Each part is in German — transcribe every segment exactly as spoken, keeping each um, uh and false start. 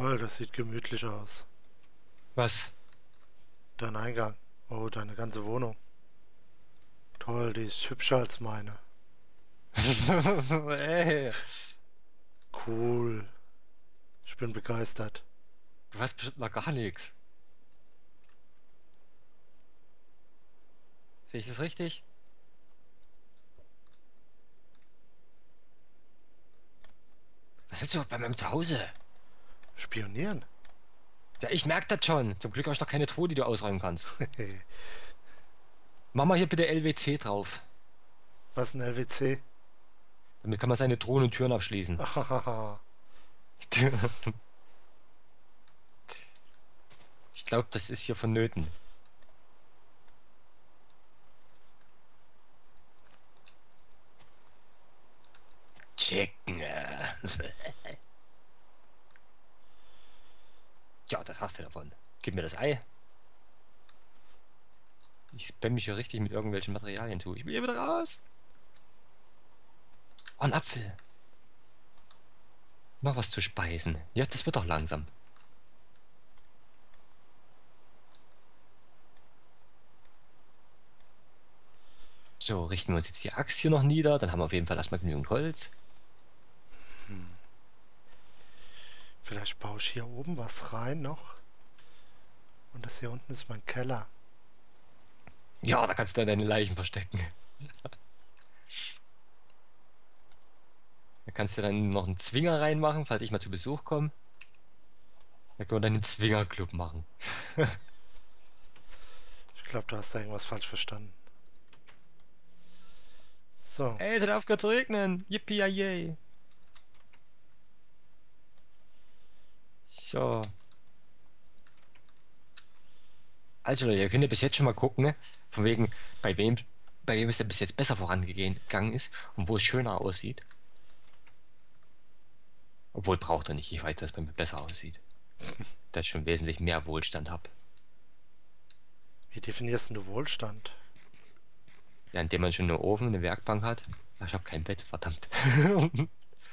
Toll, das sieht gemütlich aus. Was? Dein Eingang. Oh, deine ganze Wohnung. Toll, die ist hübscher als meine. Ey, Cool. Ich bin begeistert. du hast bestimmt noch gar nichts. Sehe ich das richtig? Was willst du bei meinem Zuhause? Spionieren? Ja, ich merke das schon. Zum Glück habe ich noch keine Truhe, die du ausräumen kannst. Mach mal hier bitte L W C drauf. Was ist ein L W C? Damit kann man seine Truhen und Türen abschließen. Ahaha. Ich glaube, das ist hier vonnöten. Chicken. Ja, das hast du davon. Gib mir das Ei. Ich spam mich hier richtig mit irgendwelchen Materialien zu. Ich will hier wieder raus. Oh, ein Apfel. Noch was zu speisen. Ja, das wird doch langsam. So, richten wir uns jetzt die Axt hier noch nieder. Dann haben wir auf jeden Fall erstmal genügend Holz. Hm. Vielleicht baue ich hier oben was rein noch. Und das hier unten ist mein Keller. Ja, da kannst du deine Leichen verstecken. Da kannst du dann noch einen Zwinger reinmachen, falls ich mal zu Besuch komme. Da können wir dann den Zwingerclub machen. Ich glaube, du hast da irgendwas falsch verstanden. So. Ey, es hat aufgehört zu regnen. Yippie yay. So. Also Leute, ihr könnt ja bis jetzt schon mal gucken, ne? Von wegen, bei wem, bei wem es denn bis jetzt besser vorangegangen ist und wo es schöner aussieht. Obwohl braucht er nicht, ich weiß, dass es bei mir besser aussieht. Da ich schon wesentlich mehr Wohlstand habe. Wie definierst du Wohlstand? Ja, indem man schon einen Ofen, eine Werkbank hat. Ach, ich habe kein Bett, verdammt. Wo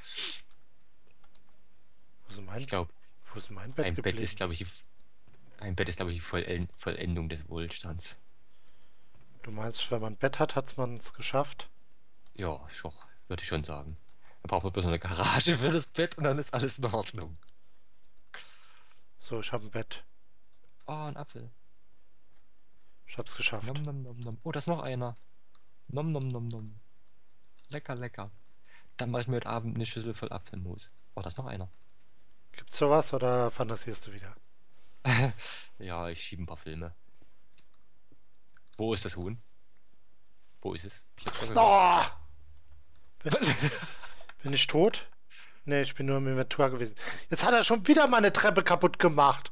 ist mein, Ich glaube, wo ist mein Bett ein Bett geblieben? ist, glaube ich, die, ein Bett ist, glaube ich, die Vollend Vollendung des Wohlstands. Du meinst, wenn man ein Bett hat, hat man es geschafft? Ja, schon, würde ich schon sagen. Man braucht man bloß noch eine Garage für das Bett und dann ist alles in Ordnung. So, ich habe ein Bett. Oh, ein Apfel. Ich habe es Nom geschafft. nom nom nom. Oh, da ist noch einer. Nom nom nom nom. Lecker, lecker. Dann mache ich mir heute Abend eine Schüssel voll Apfelmus. Oh, da ist noch einer. Gibt's sowas oder fantasierst du wieder? Ja, ich schiebe ein paar Filme. Wo ist das Huhn? Wo ist es? Ich hab's doch gehört. Oh! Bin, Was? bin ich tot? Nee, ich bin nur im Inventar gewesen. Jetzt hat er schon wieder meine Treppe kaputt gemacht.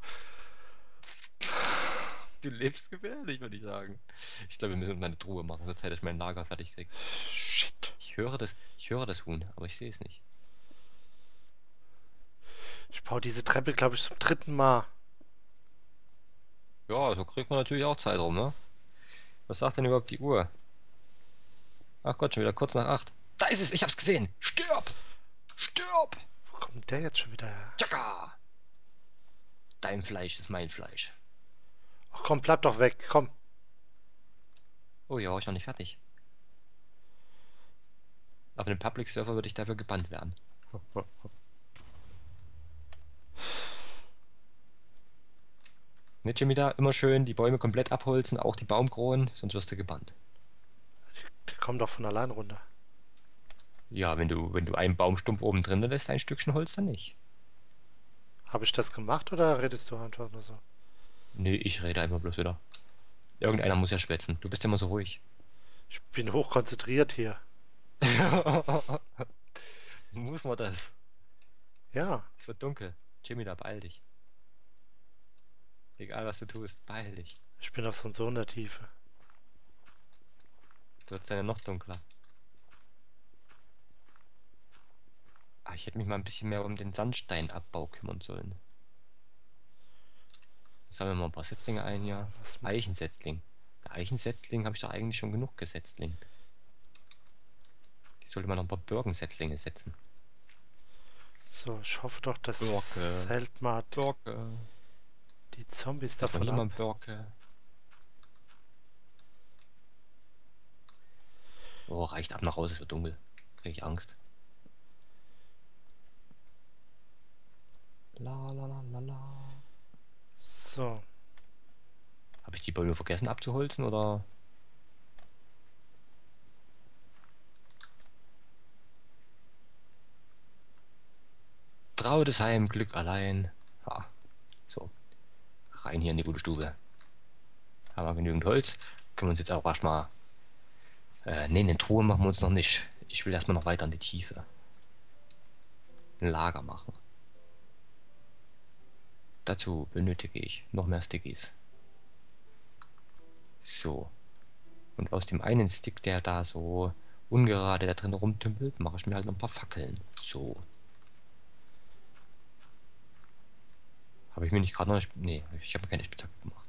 Du lebst gefährlich, würde ich sagen. Ich glaube, wir müssen meine Truhe machen, sonst hätte ich mein Lager fertig krieg. Shit. Ich höre das, ich höre das Huhn, aber ich sehe es nicht. Ich baue diese Treppe, glaube ich, zum dritten Mal. Ja, so kriegt man natürlich auch Zeit rum, ne? Was sagt denn überhaupt die Uhr? Ach Gott, schon wieder kurz nach acht. Da ist es, ich hab's gesehen. Stirb! Stirb! Wo kommt der jetzt schon wieder her? Tschakka! Dein Fleisch ist mein Fleisch. Ach komm, bleib doch weg. Komm. Oh ja, ich noch nicht fertig. Auf einem Public Server würde ich dafür gebannt werden. Nicht schon wieder immer schön die Bäume komplett abholzen, auch die Baumkronen, sonst wirst du gebannt. Der kommt doch von allein runter. Ja, wenn du, wenn du einen Baumstumpf oben drin lässt, ein Stückchen Holz dann nicht. Habe ich das gemacht oder redest du einfach nur so? Nee, ich rede einfach bloß wieder. Irgendeiner muss ja schwätzen. Du bist immer so ruhig. Ich bin hochkonzentriert hier. Muss man das? Ja, Es wird dunkel. Jimmy, da beeil dich. Egal was du tust, beeil dich. ich bin auf so, so einer Tiefe. Du wird's dann ja noch dunkler. Ah, ich hätte mich mal ein bisschen mehr um den Sandsteinabbau kümmern sollen. Sammeln wir mal ein paar Setzlinge ein hier. Was, Eichensetzling. Der Eichensetzling habe ich doch eigentlich schon genug gesetzling. Die sollte man noch ein paar Birkensetzlinge setzen. So, ich hoffe doch, das Birke. hält mal Birke. die Zombies Hat man davon hier mal ab. einen Birke? Oh, reicht ab nach Hause, es wird dunkel. Krieg ich Angst. La la la la la. So, Habe ich die Bäume vergessen abzuholzen oder? Trautes Heim, Glück allein. Ha. So, rein hier in die gute Stube. Haben wir genügend Holz. Können wir uns jetzt auch erstmal. Äh, ne, eine Truhe machen wir uns noch nicht. Ich will erstmal noch weiter in die Tiefe. Ein Lager machen. Dazu benötige ich noch mehr Stickies. So. Und aus dem einen Stick, der da so ungerade da drin rumtümpelt, mache ich mir halt noch ein paar Fackeln. So. Habe ich mir nicht gerade noch eine Sp Nee, ich habe mir keine Spitzhacke gemacht.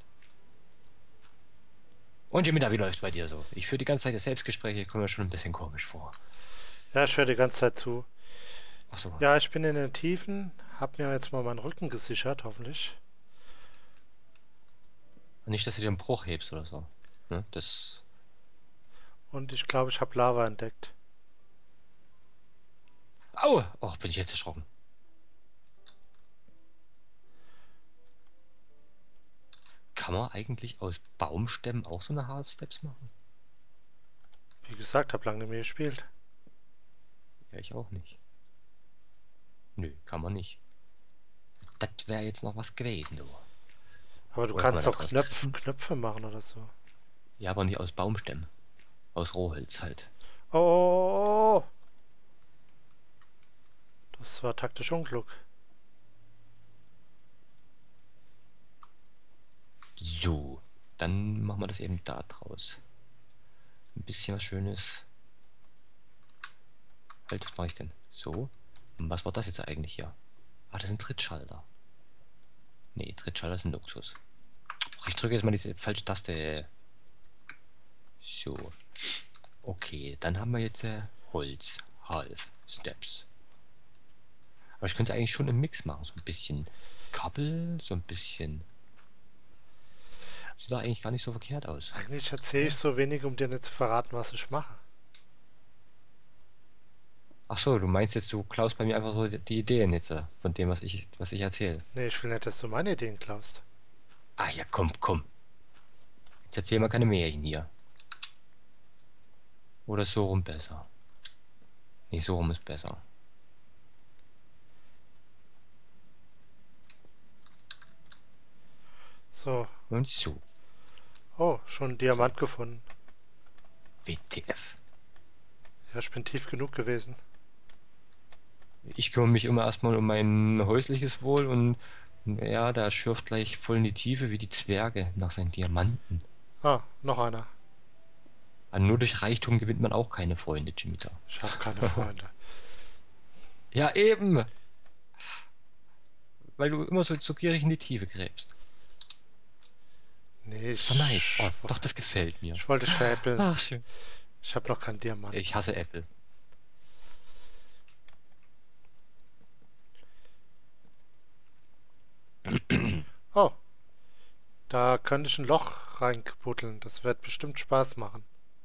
Und Jimmy, wie läuft's bei dir so? Ich führe die ganze Zeit das Selbstgespräche, kommt mir schon ein bisschen komisch vor. ja, ich höre die ganze Zeit zu. Achso. Ja, ich bin in den Tiefen, hab mir jetzt mal meinen Rücken gesichert, hoffentlich. Nicht, dass du dir einen Bruch hebst oder so. Ne? Das. Und ich glaube, ich habe Lava entdeckt. Au! Och, bin ich jetzt erschrocken. Kann man eigentlich aus Baumstämmen auch so eine Half-Steps machen? Wie gesagt, hab lange nicht mehr gespielt. Ja, ich auch nicht. Nö, kann man nicht. Das wäre jetzt noch was gewesen, du. Aber du Oder kann man kannst da auch draus Knöpf, treffen? Knöpfe machen oder so. Ja, aber nicht aus Baumstämmen. Aus Rohholz halt. Oh, oh, oh, oh. Das war taktisch Unglück. So, dann machen wir das eben da draus. Ein bisschen was Schönes. Halt, was mache ich denn? So. Und was war das jetzt eigentlich hier? Ah, das sind Trittschalter. Nee, Trittschalter sind Luxus. Ach, ich drücke jetzt mal diese falsche Taste. So. Okay, dann haben wir jetzt äh, Holz. Half. Steps. Aber ich könnte eigentlich schon einen Mix machen. So ein bisschen Kabel, so ein bisschen. Sieht da eigentlich gar nicht so verkehrt aus. Eigentlich erzähle ich Ja. so wenig, um dir nicht zu verraten, was ich mache. Ach so, du meinst jetzt, du klaust bei mir einfach so die Ideen jetzt äh, von dem, was ich, was ich erzähle. Nee, ich will nicht, dass du meine Ideen klaust. Ah ja, komm, komm. Jetzt erzähl mal keine Märchen hier. Oder so rum besser. Nee, so rum ist besser. So. Und so. Oh, schon einen Diamant gefunden. W T F. Ja, ich bin tief genug gewesen. Ich kümmere mich immer erstmal um mein häusliches Wohl und ja, der schürft gleich voll in die Tiefe wie die Zwerge nach seinen Diamanten. Ah, noch einer. Aber nur durch Reichtum gewinnt man auch keine Freunde, Jimita. Ich habe keine Freunde. Ja, eben. Weil du immer so, so gierig in die Tiefe gräbst. Nee, Ist doch nice. ich, Oh, doch, das gefällt mir. ich wollte dich veräppeln. Ach, schön. Ich habe noch keinen Diamant. Ich hasse Apple. Oh, da könnte ich ein Loch reinbuddeln. Das wird bestimmt Spaß machen.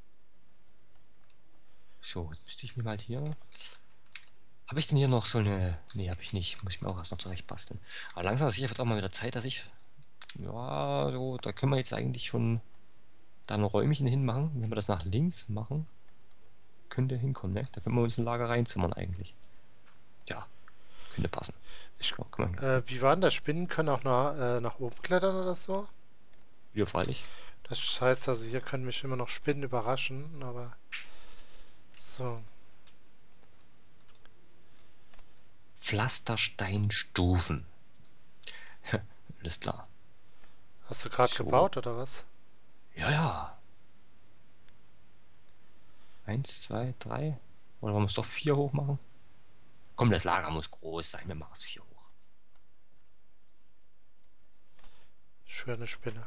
So, jetzt müsste ich mir mal hier. Habe ich denn hier noch so eine. Nee, habe ich nicht. Muss ich mir auch erst noch zurecht basteln. Aber langsam sicher wird auch mal wieder Zeit, dass ich. Ja, so, da können wir jetzt eigentlich schon da ein Räumchen hinmachen. Wenn wir das nach links machen, könnte hinkommen, ne? Da können wir uns ein Lager reinzimmern eigentlich. Ja, könnte passen. Ich, So, guck mal hier. äh, wie war denn das? Spinnen können auch nach, äh, nach oben klettern oder so? Ja, freilich. Das heißt also, hier können mich immer noch Spinnen überraschen, aber so. Pflastersteinstufen. Alles klar. Hast du gerade So. gebaut oder was? Ja, ja. Eins, zwei, drei. Oder wollen wir es doch vier hoch machen? Komm, das Lager muss groß sein. Wir machen es vier hoch. Schöne Spinne.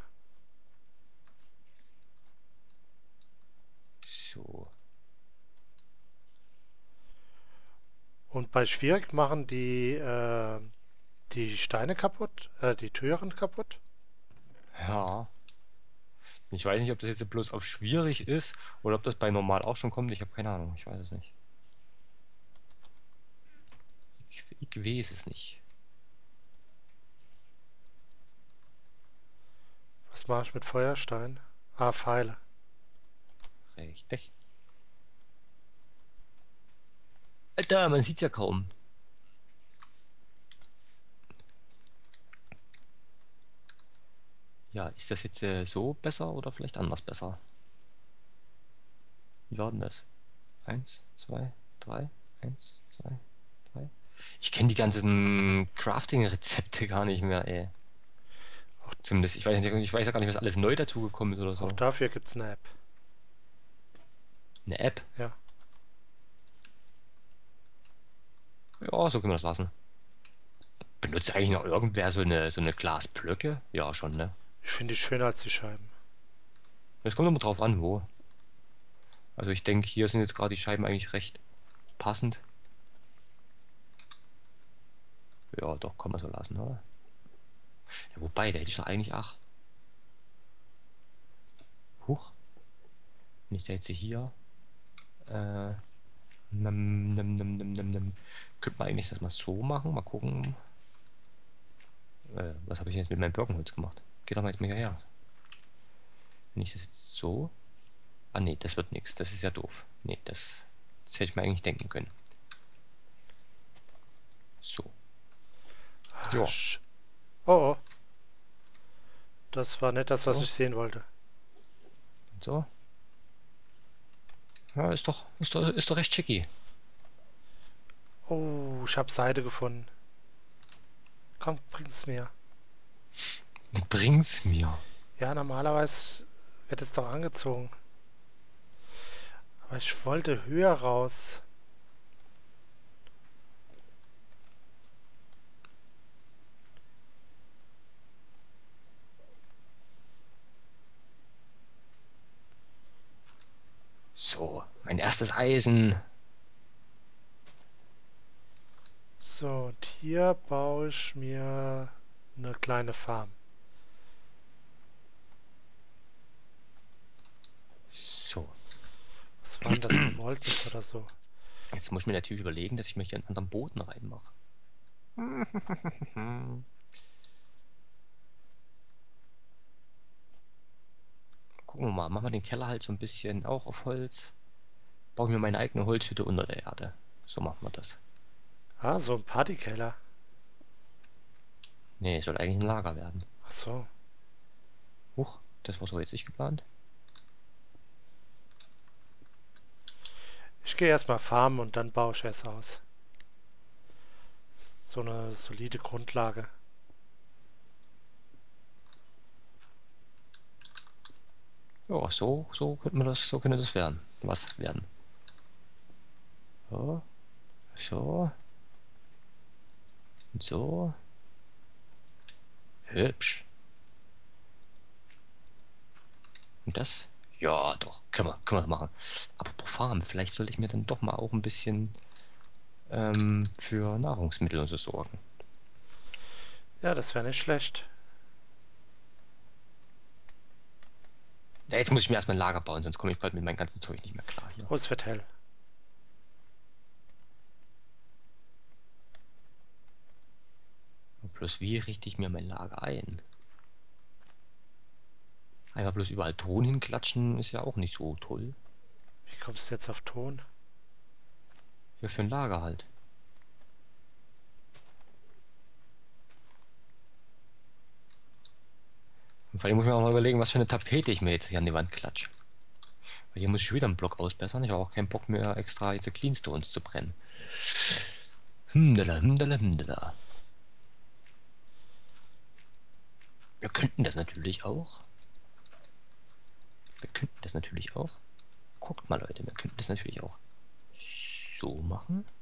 So. Und bei schwierig machen die äh, die Steine kaputt, äh, die Türen kaputt. Ja. Ich weiß nicht, ob das jetzt bloß auf schwierig ist oder ob das bei normal auch schon kommt. Ich habe keine Ahnung. Ich weiß es nicht. Ich, ich weiß es nicht. Was mache ich mit Feuerstein? Ah, Pfeile. Richtig. Alter, man sieht's ja kaum. Ja, ist das jetzt äh, so besser oder vielleicht anders besser? Wie war denn das? Eins, zwei, drei. Eins, zwei, drei. Ich kenne die ganzen Crafting-Rezepte gar nicht mehr, ey. Auch, Zumindest, ich weiß nicht, ich weiß ja gar nicht, was alles neu dazugekommen ist oder auch so. dafür gibt's eine App. Eine App? Ja. Ja, so können wir das lassen. Benutzt eigentlich noch irgendwer so eine, so eine Glasblöcke? Ja, schon, ne? Ich finde die schöner als die Scheiben. Es kommt immer drauf an, wo. Also ich denke, hier sind jetzt gerade die Scheiben eigentlich recht passend. Ja, doch, kann man so lassen, oder? Ja, wobei, da hätte ich doch eigentlich acht. Huch. Wenn ich da jetzt hier. Äh. Nem, nem, nem, nem, nem, nem. Könnte man eigentlich das mal so machen? Mal gucken. Äh, was habe ich jetzt mit meinem Birkenholz gemacht? Geht doch mal jetzt mal hierher. Wenn ich das jetzt so. Ah, nee, das wird nichts. Das ist ja doof. Nee, das, das hätte ich mir eigentlich denken können. So. Ah, Ja. sch- oh, oh. Das war nicht das, was So. ich sehen wollte. So. Ja, ist doch, ist doch, ist doch recht schicky. Oh, ich habe Seide gefunden. Komm, bring's mir. Bring's mir. Ja, normalerweise wird es doch angezogen. Aber ich wollte höher raus. So, mein erstes Eisen. So, und hier baue ich mir eine kleine Farm. So. Was waren das? Die Voltens oder so? Jetzt muss ich mir natürlich überlegen, dass ich mich einen anderen Boden reinmache. Gucken wir mal. Machen wir den Keller halt so ein bisschen auch auf Holz. Baue mir meine eigene Holzhütte unter der Erde. So machen wir das. Ah, so ein Partykeller. Nee, soll eigentlich ein Lager werden. Ach so. Huch, das war so jetzt nicht geplant. Ich gehe erstmal farmen und dann baue ich es aus. So eine solide Grundlage. Ja, so, so könnte man das, so könnte das werden. Was werden? So, so. Und so. Hübsch. Und das? Ja, doch, können wir, können wir machen. Aber pro Farm, vielleicht sollte ich mir dann doch mal auch ein bisschen ähm, für Nahrungsmittel und so sorgen. Ja, das wäre nicht schlecht. Ja, jetzt muss ich mir erstmal ein Lager bauen, sonst komme ich bald mit meinem ganzen Zeug nicht mehr klar hier. Oh, es wird hell. Und bloß wie richte ich mir mein Lager ein? Einfach bloß überall Ton hinklatschen ist ja auch nicht so toll. Wie kommst du jetzt auf Ton? Ja, für ein Lager halt. Und vor allem muss ich mir auch mal überlegen, was für eine Tapete ich mir jetzt hier an die Wand klatsche. Weil hier muss ich wieder einen Block ausbessern. Ich habe auch keinen Bock mehr extra jetzt Cleanstones zu brennen. Hmdala, hmdala, hmdala. Wir könnten das natürlich auch. Wir könnten das natürlich auch. Guckt mal, Leute, wir könnten das natürlich auch so machen.